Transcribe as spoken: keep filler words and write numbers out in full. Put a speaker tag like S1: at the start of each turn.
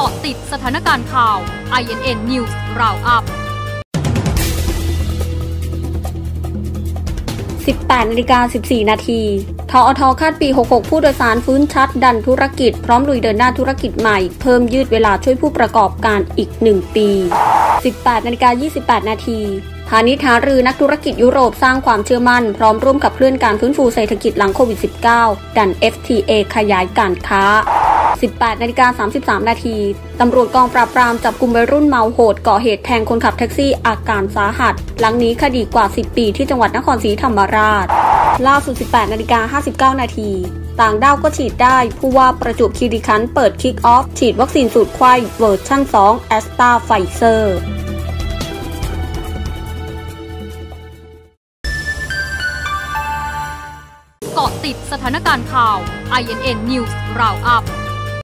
S1: าะติดสถานการณ์ข่าว ไอ เอ็น เอ็น News Roundup
S2: สิบแปดนาฬิกาสิบสี่นาทีทอทคาดปีหกหกผู้โดยสารฟื้นชัดดันธุรกิจพร้อมลุยเดินหน้าธุรกิจใหม่เพิ่มยืดเวลาช่วยผู้ประกอบการอีกหนึ่งปี สิบแปดนาฬิกายี่สิบแปดนาทีพาณิชย์หารือนักธุรกิจยุโรปสร้างความเชื่อมั่นพร้อมร่วมขับเคลื่อนการฟื้นฟูเศรษฐกิจหลังโควิด สิบเก้า ดัน เอฟ ที เอ ขยายการค้า สิบแปดนาฬิกาสามสิบสามนาทีตำรวจกองปราบปรามจับกุมวัยรุ่นเมาโหดก่อเหตุแทงคนขับแท็กซี่อาการสาหัสหลังนี้คดีกว่าสิบปีที่จังหวัดนครศรีธรรมราชล่าสุด สิบแปดนาฬิกาห้าสิบเก้านาทีต่างด้าวก็ฉีดได้ผู้ว่าประจวบคีรีขันธ์เปิดคิกออฟฉีดวัคซีนสูตรไข้เวอร์ชั่นสองแอสตราไฟเซอร์
S1: เกาะติดสถานการณ์ข่าว ไอ เอ็น เอ็น News Roundup